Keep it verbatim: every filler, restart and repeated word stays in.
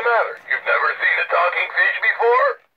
matter? You've never seen a talking fish before?